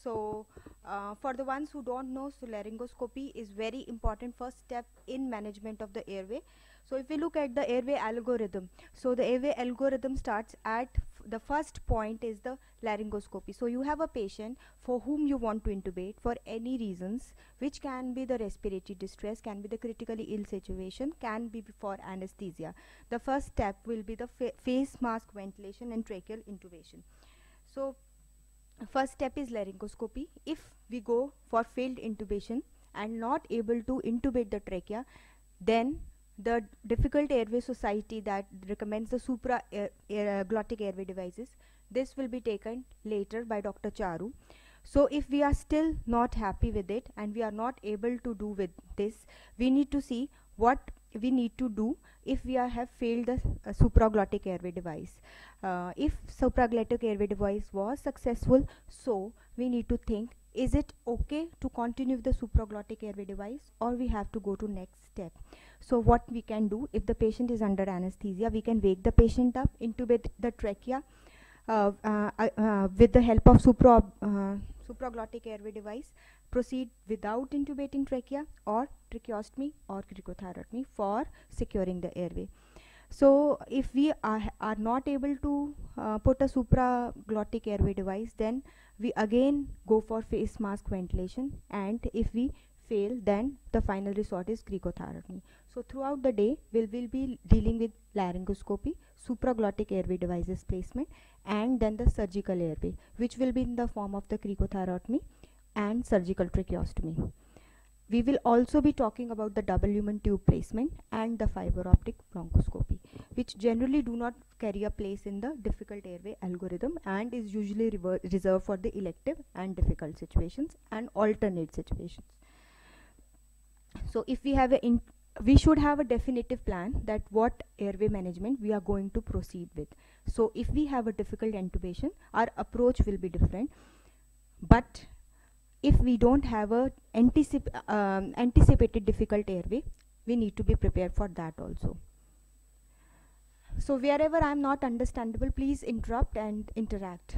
For the ones who don't know, so laryngoscopy is very important first step in management of the airway. So if we look at the airway algorithm, so the airway algorithm starts at the first point is the laryngoscopy. So you have a patient for whom you want to intubate for any reasons, which can be the respiratory distress, can be the critically ill situation, can be for anesthesia. The first step will be the face mask ventilation and tracheal intubation. So first step is laryngoscopy. If we go for failed intubation and not able to intubate the trachea, then the Difficult Airway Society that recommends the glottic airway devices, this will be taken later by Dr. Charu. So if we are still not happy with it and we are not able to do with this, we need to see what we need to do if we have failed the supraglottic airway device. If supraglottic airway device was successful, so we need to think, is it okay to continue with the supraglottic airway device, or we have to go to next step? So what we can do, if the patient is under anesthesia, we can wake the patient up, intubate the trachea with the help of supraglottic airway device, proceed without intubating trachea, or tracheostomy or cricothyrotomy for securing the airway. So if we are not able to put a supraglottic airway device, then we again go for face mask ventilation, and if we fail, then the final resort is cricothyrotomy. So throughout the day we will be dealing with laryngoscopy, supraglottic airway devices placement, and then the surgical airway, which will be in the form of the cricothyrotomy and surgical tracheostomy. We will also be talking about the double lumen tube placement and the fiber optic bronchoscopy, which generally do not carry a place in the difficult airway algorithm and is usually reserved for the elective and difficult situations and alternate situations. So if we have we should have a definitive plan that what airway management we are going to proceed with. So if we have a difficult intubation, our approach will be different. But if we don't have a anticipated difficult airway, we need to be prepared for that also. So wherever I am not understandable, please interrupt and interact.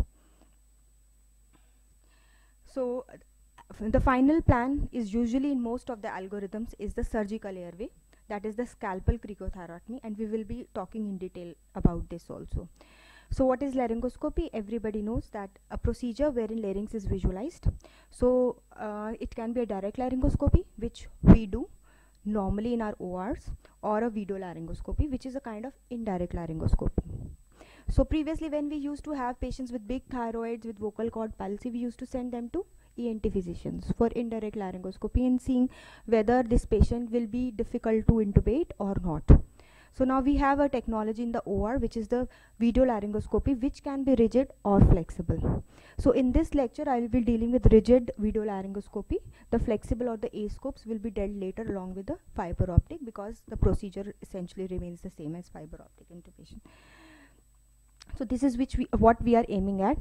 So the final plan is usually in most of the algorithms is the surgical airway, that is the scalpel cricothyrotomy, and we will be talking in detail about this also. So what is laryngoscopy? Everybody knows that a procedure wherein larynx is visualized. So it can be a direct laryngoscopy, which we do normally in our ORs, or a video laryngoscopy, which is a kind of indirect laryngoscopy. So previously, when we used to have patients with big thyroids with vocal cord palsy, we used to send them to ENT physicians for indirect laryngoscopy and seeing whether this patient will be difficult to intubate or not. So now we have a technology in the OR, which is the video laryngoscopy, which can be rigid or flexible. So in this lecture, I will be dealing with rigid video laryngoscopy. The flexible or the A-scopes will be dealt later along with the fiber optic, because the procedure essentially remains the same as fiber optic intubation. So this is what we are aiming at.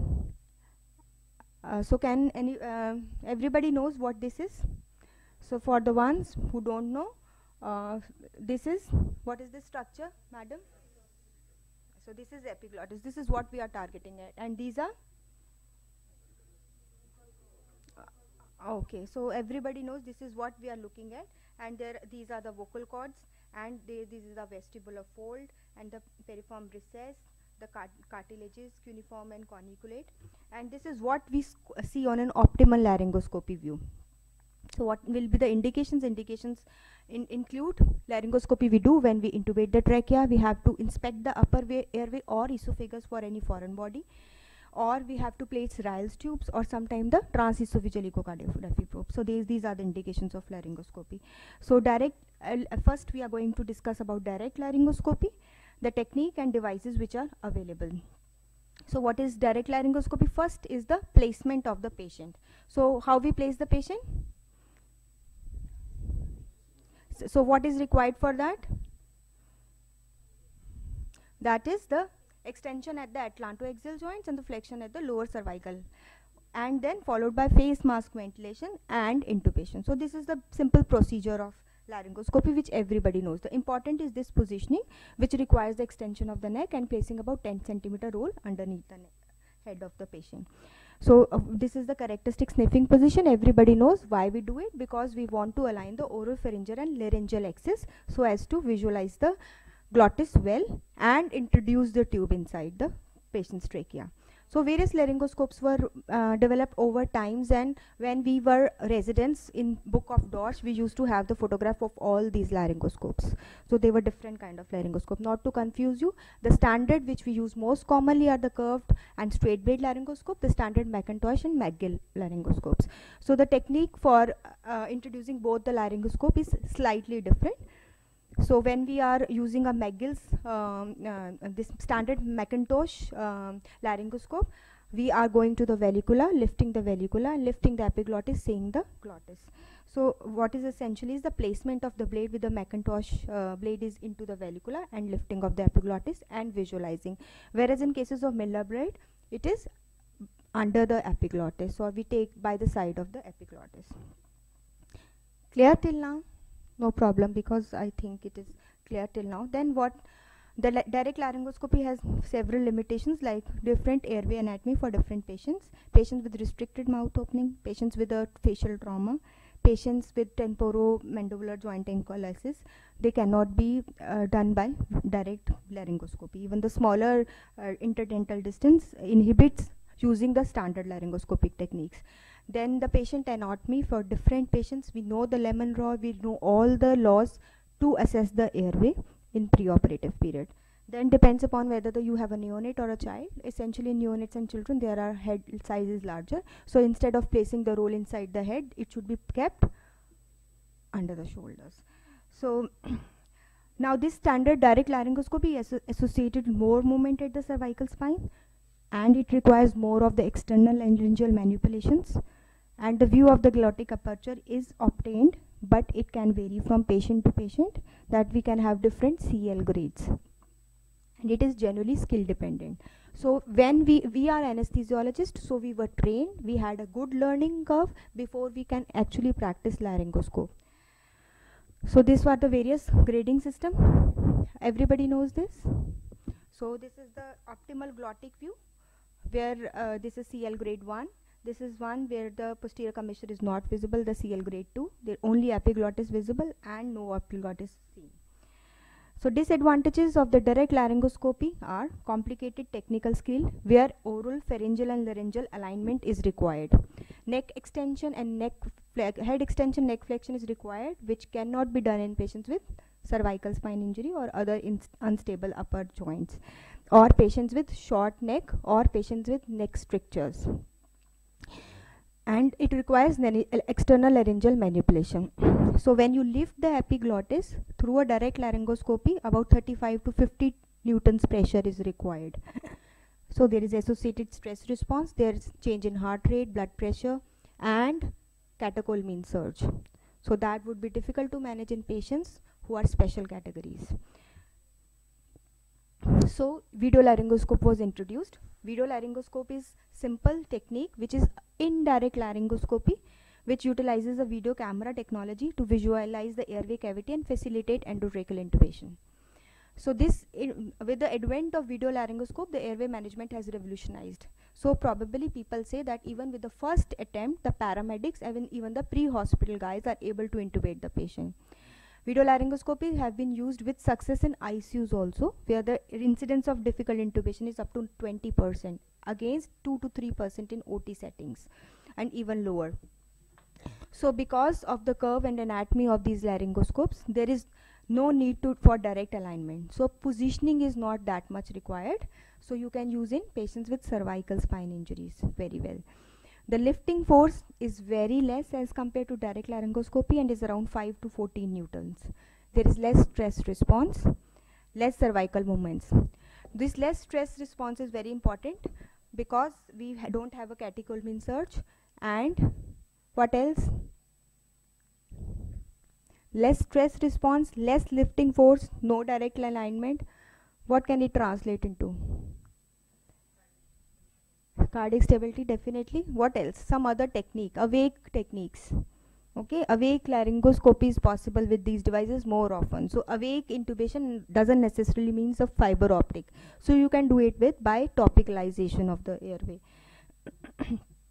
So can everybody knows what this is? So for the ones who don't know, this is, what is this structure, madam? So this is epiglottis. This is what we are targeting at, and these are okay. So everybody knows this is what we are looking at, and these are the vocal cords, and this is the vestibular fold and the piriform recess, the cartilages, cuneiform and corniculate, and this is what we see on an optimal laryngoscopy view. So what will be the indications? Indications include laryngoscopy we do when we intubate the trachea. We have to inspect the upper airway or esophagus for any foreign body, or we have to place Ryle's tubes, or sometimes the transesophageal echocardiography probe. So these are the indications of laryngoscopy. So first we are going to discuss about direct laryngoscopy, the technique and devices which are available. So what is direct laryngoscopy? First is the placement of the patient. So how we place the patient? So what is required for that? That is the extension at the atlantoaxial joints and the flexion at the lower cervical, and then followed by face mask ventilation and intubation. So this is the simple procedure of laryngoscopy, which everybody knows. The important is this positioning, which requires the extension of the neck and placing about 10 cm roll underneath the head of the patient. So this is the characteristic sniffing position. Everybody knows why we do it, because we want to align the oropharyngeal and laryngeal axis so as to visualize the glottis well and introduce the tube inside the patient's trachea. So various laryngoscopes were developed over times, and when we were residents in Book of Dorsch, we used to have the photograph of all these laryngoscopes. So they were different kind of laryngoscope. Not to confuse you, the standard which we use most commonly are the curved and straight blade laryngoscope, the standard Macintosh and McGill laryngoscopes. So the technique for introducing both the laryngoscope is slightly different. So when we are using a McGill's this standard Macintosh laryngoscope, we are going to the vallicula, lifting the vallicula and lifting the epiglottis, seeing the glottis. So what is essentially is the placement of the blade with the Macintosh blade is into the vallicula and lifting of the epiglottis and visualizing. Whereas in cases of Miller blade, it is under the epiglottis, or we take by the side of the epiglottis. Clear till now? No problem, because I think it is clear till now. Then what? The direct laryngoscopy has several limitations, like different airway anatomy for different patients, patients with restricted mouth opening, patients with a facial trauma, patients with temporomandibular joint ankylosis. They cannot be done by direct laryngoscopy. Even the smaller interdental distance inhibits using the standard laryngoscopic techniques. Then the patient anatomy for different patients, we know the Lemon law, we know all the laws to assess the airway in preoperative period. Then depends upon whether you have a neonate or a child. Essentially in neonates and children, their head size is larger. So instead of placing the roll inside the head, it should be kept under the shoulders. So now this standard direct laryngoscopy is associated with more movement at the cervical spine, and it requires more of the external laryngeal manipulations, and the view of the glottic aperture is obtained, but it can vary from patient to patient, that we can have different CL grades, and it is generally skill dependent. So when we are anesthesiologists, so we were trained, we had a good learning curve before we can actually practice laryngoscope. So these were the various grading system. Everybody knows this. So this is the optimal glottic view, where this is CL grade 1. This is one where the posterior commissure is not visible, the CL grade 2. The only epiglottis visible and no epiglottis seen. So disadvantages of the direct laryngoscopy are complicated technical skill, where oral, pharyngeal and laryngeal alignment is required. Neck extension and head extension, neck flexion is required, which cannot be done in patients with cervical spine injury or other unstable upper joints, or patients with short neck, or patients with neck strictures. And it requires external laryngeal manipulation. So when you lift the epiglottis through a direct laryngoscopy, about 35 to 50 newtons pressure is required. So there is associated stress response, there is change in heart rate, blood pressure, and catecholamine surge. So that would be difficult to manage in patients who are special categories. So video laryngoscope was introduced. Video laryngoscope is simple technique which is indirect laryngoscopy, which utilizes a video camera technology to visualize the airway cavity and facilitate endotracheal intubation. So this, with the advent of video laryngoscope, the airway management has revolutionized. So probably people say that even with the first attempt, the paramedics, even the pre-hospital guys are able to intubate the patient. Video laryngoscopy have been used with success in ICUs also, where the incidence of difficult intubation is up to 20% against 2 to 3% in OT settings, and even lower. So because of the curve and anatomy of these laryngoscopes, there is no need for direct alignment. So positioning is not that much required. So you can use in patients with cervical spine injuries very well. The lifting force is very less as compared to direct laryngoscopy and is around 5 to 14 newtons. There is less stress response, less cervical movements. This less stress response is very important because we don't have a catecholamine surge, and what else? Less stress response, less lifting force, no direct alignment. What can it translate into? Cardiac stability, definitely. What else? Some other technique, awake techniques. Okay, awake laryngoscopy is possible with these devices more often. So awake intubation doesn't necessarily mean a fiber optic. So you can do it by topicalization of the airway.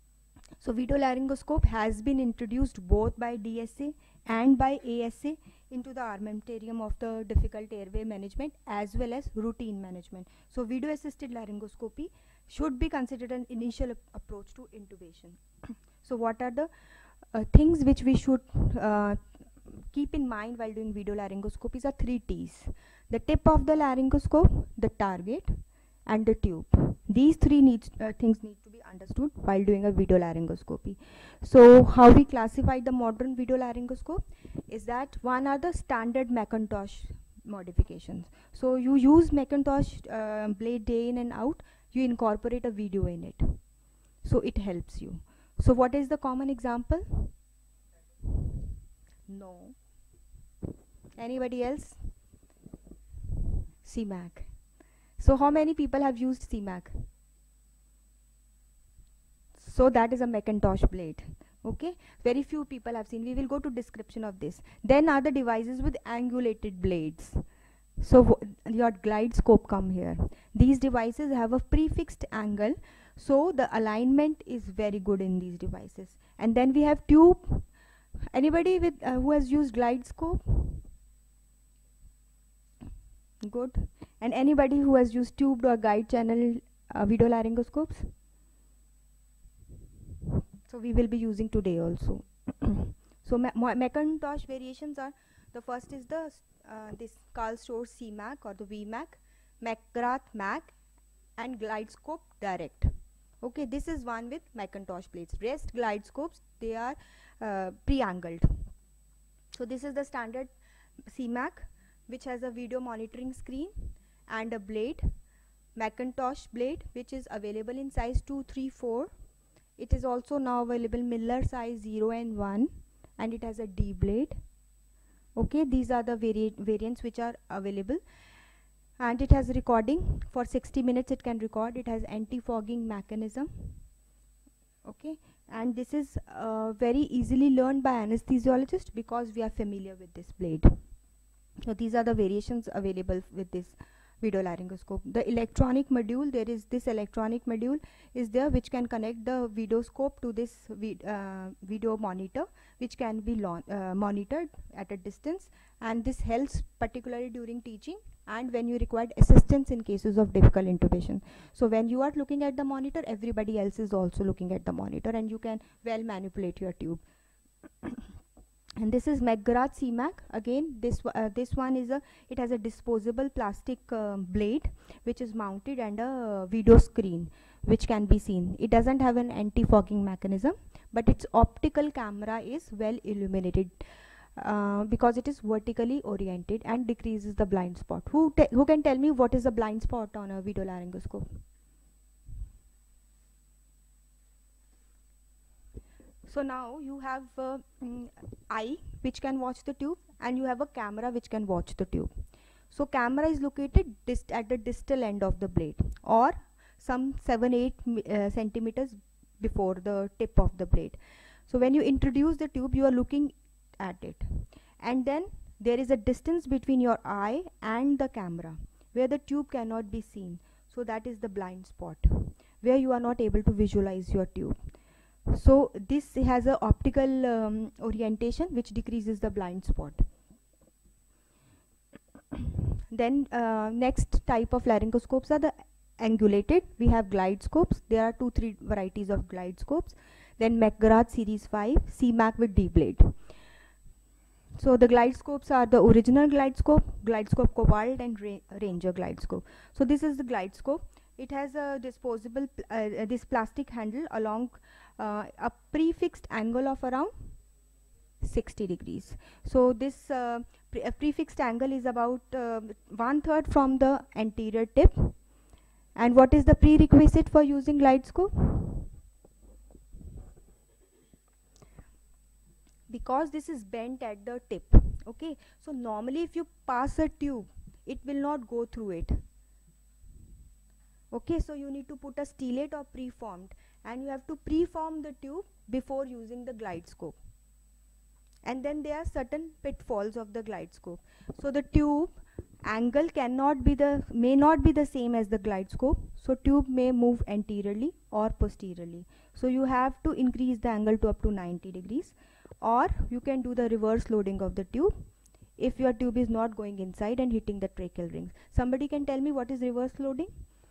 So video laryngoscope has been introduced both by DSA and by ASA into the armamentarium of the difficult airway management as well as routine management. So video assisted laryngoscopy should be considered an initial approach to intubation. So what are the things which we should keep in mind while doing video laryngoscopies are 3 T's. The tip of the laryngoscope, the target, and the tube. These 3 things need to be understood while doing a video laryngoscopy. So how we classify the modern video laryngoscope is that one are the standard Macintosh modifications. So you use Macintosh blade day in and out, you incorporate a video in it. So it helps you. So what is the common example? No. Anybody else? CMAC. So how many people have used CMAC? So that is a Macintosh blade. Okay, very few people have seen. We will go to description of this. Then are the devices with angulated blades. So your glide scope come here. These devices have a prefixed angle, so the alignment is very good in these devices. And then we have tube. Anybody with who has used glide scope? Good. And anybody who has used tubed or guide channel video laryngoscopes? So we will be using today also. So Macintosh variations are, the first is the this Carl Storz CMAC or the VMAC, McGrath Mac, and glide scope direct. Okay, this is one with Macintosh blades. Rest glide scopes, they are pre-angled. So this is the standard CMAC, which has a video monitoring screen and a blade, Macintosh blade, which is available in size 2, 3, 4. It is also now available Miller size 0 and 1, and it has a D blade. Okay, these are the variants which are available, and it has recording for 60 minutes. It can record. It has anti-fogging mechanism. Okay, and this is very easily learned by anesthesiologist because we are familiar with this blade. So these are the variations available with this video laryngoscope. The electronic module, there is this electronic module is there which can connect the video scope to this video monitor, which can be monitored at a distance, and this helps particularly during teaching and when you require assistance in cases of difficult intubation. So when you are looking at the monitor, everybody else is also looking at the monitor, and you can well manipulate your tube. And this is McGrath CMAC. Again, this one is it has a disposable plastic blade which is mounted and a video screen which can be seen. It doesn't have an anti-fogging mechanism, but its optical camera is well illuminated because it is vertically oriented and decreases the blind spot. Who can tell me what is a blind spot on a video laryngoscope? So now you have eye which can watch the tube, and you have a camera which can watch the tube. So camera is located at the distal end of the blade, or some 7-8 centimeters before the tip of the blade. So when you introduce the tube, you are looking at it, and then there is a distance between your eye and the camera where the tube cannot be seen. So that is the blind spot where you are not able to visualize your tube. So this has a optical orientation which decreases the blind spot. Then next type of laryngoscopes are the angulated. We have glide scopes. There are 2-3 varieties of glide scopes. Then McGrath series 5, CMAC with D blade. So the glide scopes are the original glide scope Cobalt, and Ranger glide scope. So this is the glide scope. It has a disposable this plastic handle along a prefixed angle of around 60 degrees. So this prefixed angle is about 1/3 from the anterior tip. And what is the prerequisite for using glide scope? Because this is bent at the tip. Okay, so normally if you pass a tube, it will not go through it. Okay, so you need to put a stellate or preformed, and you have to preform the tube before using the glide scope. And then there are certain pitfalls of the glide scope. So the tube Angle may not be the same as the glide scope, so tube may move anteriorly or posteriorly. So you have to increase the angle to up to 90 degrees, or you can do the reverse loading of the tube if your tube is not going inside and hitting the tracheal rings. Somebody can tell me what is reverse loading?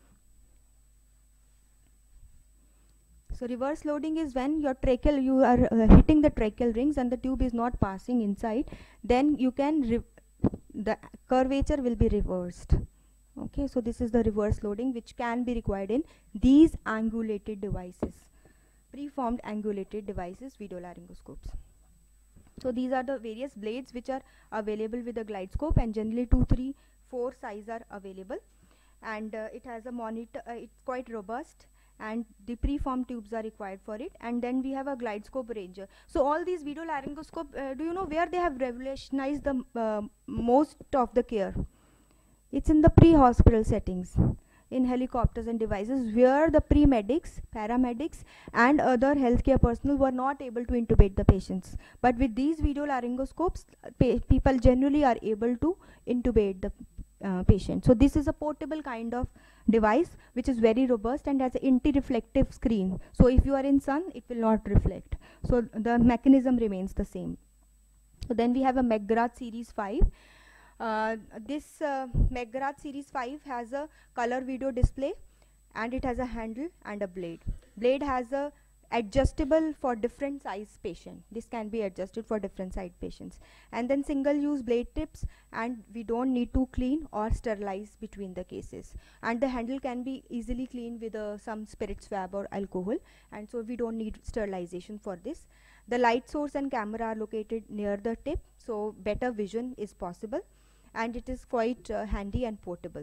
So reverse loading is when you are hitting the tracheal rings and the tube is not passing inside, then you can the curvature will be reversed. Okay, so this is the reverse loading which can be required in these angulated devices, preformed angulated devices, videolaryngoscopes. So these are the various blades which are available with the glide scope, and generally 2, 3, 4 size are available, and it has a monitor. It's quite robust, and the preformed tubes are required for it. And then we have a glide scope ranger. So all these videolaryngoscope, do you know where they have revolutionized the most of the care? It's in the pre-hospital settings, in helicopters and devices, where the pre-medics, paramedics and other healthcare personnel were not able to intubate the patients. But with these videolaryngoscopes, people generally are able to intubate the patient. So this is a portable kind of device which is very robust and has an anti-reflective screen. So if you are in sun, it will not reflect. So the mechanism remains the same. So then we have a McGrath Series 5. This McGrath Series 5 has a color video display, and it has a handle and a blade. Blade has a adjustable for different size patient. This can be adjusted for different size patients. And then single use blade tips, and we don't need to clean or sterilize between the cases. And the handle can be easily cleaned with some spirit swab or alcohol, and so we don't need sterilization for this. The light source and camera are located near the tip, so better vision is possible, and it is quite handy and portable.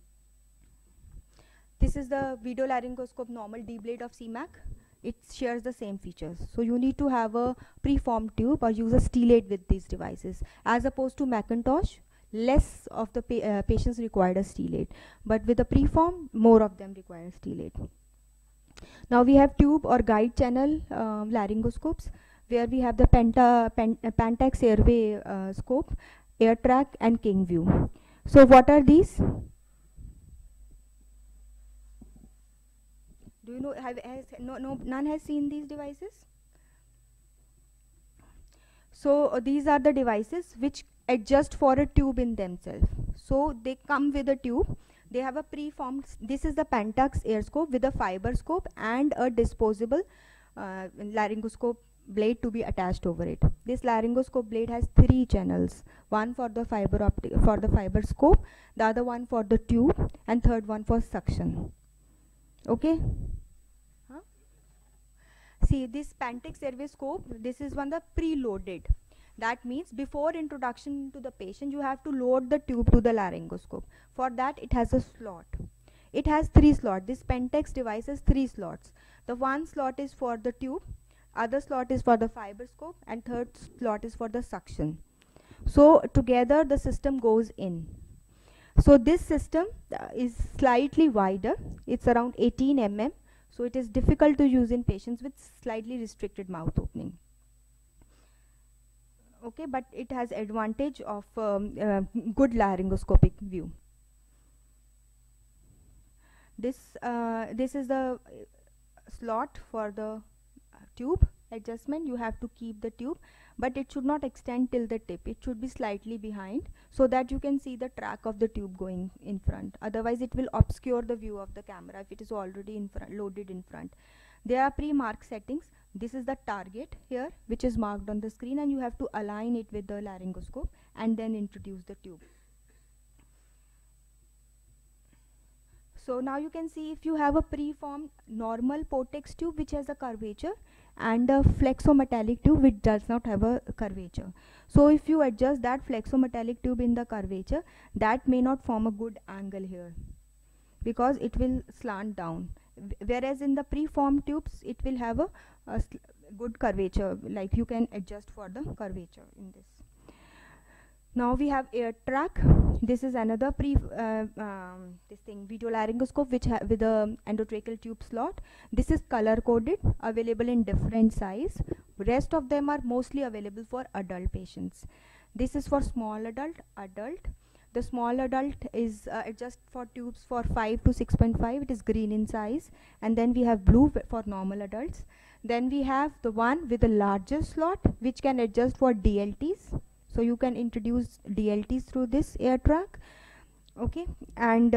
This is the videolaryngoscope normal D blade of CMAC. It shares the same features. So you need to have a preformed tube or use a stelate with these devices. As opposed to Macintosh, less of the patients required a stelate, but with a preform, more of them require a stelate. Now we have tube or guide channel laryngoscopes, where we have the Pentax Airway scope, AirTrack and KingView. So what are these? Do you know, none has seen these devices? So these are the devices which adjust for a tube in themselves. So they come with a tube. They have a preformed, this is the Pentax Airscope with a fiber scope and a disposable laryngoscope blade to be attached over it. This laryngoscope blade has 3 channels, one for the fiber scope, the other one for the tube, and third one for suction. Okay. See, this Pentax Airway scope, this is one the preloaded. That means before introduction to the patient, you have to load the tube to the laryngoscope. For that, it has a slot. It has 3 slots. This Pentax device has 3 slots. The one slot is for the tube, other slot is for the fiber scope, and third slot is for the suction. So together the system goes in. So this system is slightly wider. It's around 18 mm. So it is difficult to use in patients with slightly restricted mouth opening. Okay, but it has advantage of good laryngoscopic view. This is the slot for the tube adjustment. You have to keep the tube, but it should not extend till the tip. It should be slightly behind so that you can see the track of the tube going in front. Otherwise it will obscure the view of the camera if it is already in front, loaded in front. There are pre-marked settings. This is the target here, which is marked on the screen, and you have to align it with the laryngoscope and then introduce the tube. So now you can see if you have a preformed normal Portex tube which has a curvature and a flexometallic tube which does not have a curvature. So if you adjust that flexometallic tube in the curvature, that may not form a good angle here because it will slant down. Whereas in the preformed tubes, it will have a good curvature, like you can adjust for the curvature in this. Now we have AirTrack. This is another videolaryngoscope which with a endotracheal tube slot. This is color coded, available in different size. Rest of them are mostly available for adult patients. This is for small adult. The small adult is adjust for tubes for 5 to 6.5. It is green in size. And then we have blue for normal adults. Then we have the one with the larger slot, which can adjust for DLTs. So you can introduce DLTs through this air track. Okay, and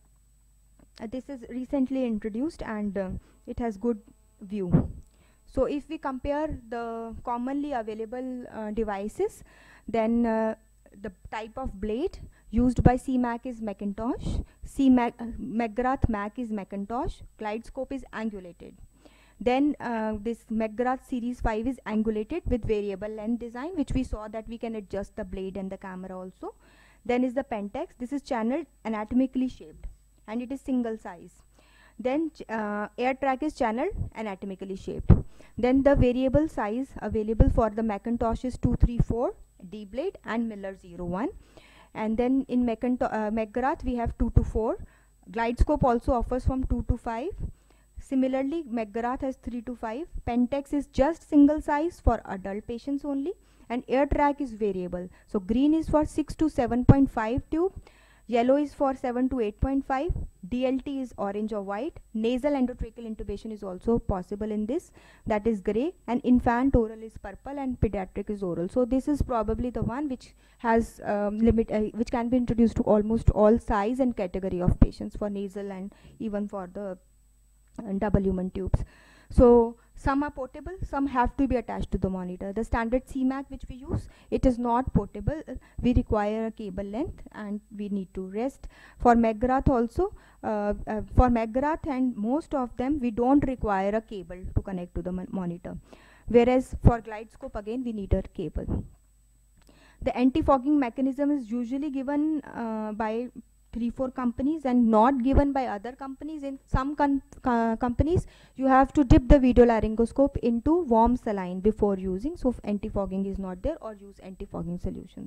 this is recently introduced, and it has good view. So if we compare the commonly available devices, then the type of blade used by CMAC is Macintosh, McGrath Mac is Macintosh, GlideScope is angulated. Then this McGrath Series 5 is angulated with variable length design, which we saw that we can adjust the blade and the camera also. Then is the Pentex. This is channeled anatomically shaped, and it is single size. Then air track is channeled anatomically shaped. Then the variable size available for the Macintosh is 234 D blade and Miller 01. And then in McGrath we have 2 to 4. GlideScope also offers from 2 to 5. Similarly, McGrath has 3 to 5. Pentex is just single size for adult patients only, and air track is variable. So green is for 6 to 7.5 tube, yellow is for 7 to 8.5, DLT is orange or white, nasal endotracheal intubation is also possible in this, that is gray, and infant oral is purple, and pediatric is oral. So this is probably the one which has which can be introduced to almost all size and category of patients for nasal and even for the double human tubes. So some are portable, some have to be attached to the monitor. The standard CMAC which we use, it is not portable. We require a cable length and we need to rest. For McGrath also, for McGrath and most of them, we don't require a cable to connect to the monitor. Whereas for GlideScope, again, we need a cable. The anti-fogging mechanism is usually given by 3-4 companies and not given by other companies. In some companies, you have to dip the video laryngoscope into warm saline before using. So if anti-fogging is not there, or use anti-fogging solutions.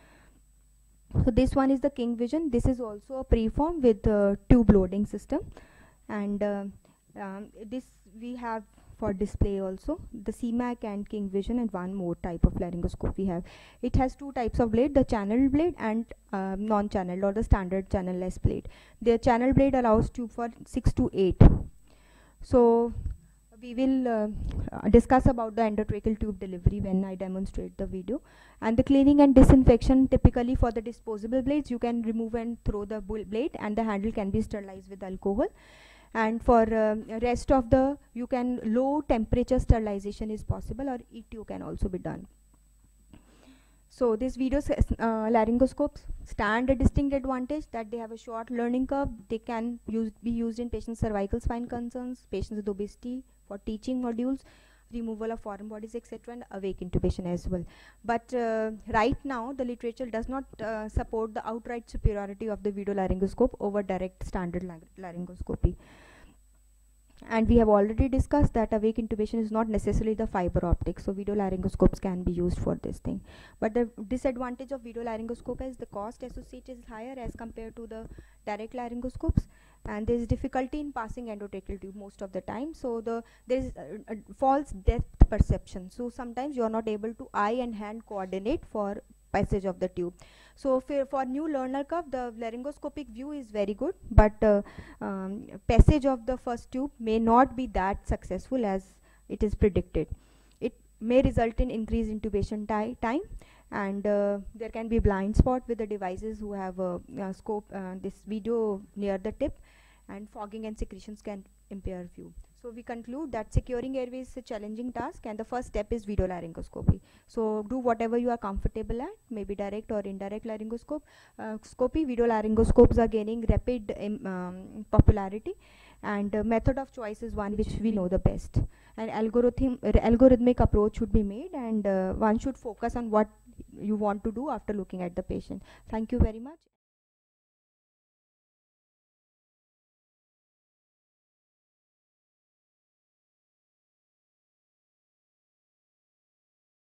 So this one is the King Vision. This is also a preform with tube loading system, and this we have for display also, the CMAC and King Vision, and one more type of laryngoscope we have. It has two types of blade, the channeled blade and non-channeled, or the standard channelless blade. The channel blade allows tube for 6 to 8. So we will discuss about the endotracheal tube delivery when I demonstrate the video. And the cleaning and disinfection, typically for the disposable blades, you can remove and throw the blade, and the handle can be sterilized with alcohol. And for rest of the, you can low temperature sterilization is possible, or ETO can also be done. So this video laryngoscopes stand a distinct advantage that they have a short learning curve. They can be used in patients' cervical spine concerns, patients with obesity, for teaching modules, removal of foreign bodies, etc., and awake intubation as well. But right now the literature does not support the outright superiority of the video laryngoscope over direct standard laryngoscopy. And we have already discussed that awake intubation is not necessarily the fiber optic, so video laryngoscopes can be used for this thing. But the disadvantage of video laryngoscope is the cost associated is higher as compared to the direct laryngoscopes, and there is difficulty in passing endotracheal tube most of the time. So there is a false depth perception. So sometimes you are not able to eye and hand coordinate for passage of the tube. So for new learner curve, the laryngoscopic view is very good, but passage of the first tube may not be that successful as it is predicted. It may result in increased intubation time, and there can be blind spot with the devices who have scope this video near the tip, and fogging and secretions can impair view. So we conclude that securing airway is a challenging task, and the first step is video laryngoscopy. So do whatever you are comfortable at, maybe direct or indirect laryngoscope. Video laryngoscopes are gaining rapid popularity, and method of choice is one which we know the best. And algorithmic approach should be made, and one should focus on what you want to do after looking at the patient. Thank you very much.